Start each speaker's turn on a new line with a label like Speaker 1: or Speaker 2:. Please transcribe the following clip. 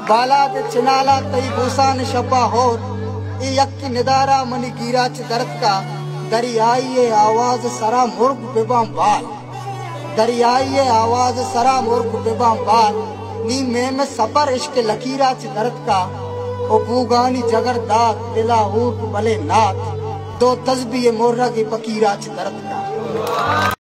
Speaker 1: बाला ते चिनाला तई भूसान शपा होर ई यक निदारा मनी गिरा च दर्द का दरियाई आवाज सरा मुर्ग बेबाम बाल दरियाई आवाज सरा मुर्ग बेबाम बाल नी में सपर इश्क लकीरा च दर्द का ओ बूगानी जगरदाग दिला ऊट बले नाथ दो तस्बी मोर्रा की फकीरा च दर्द का।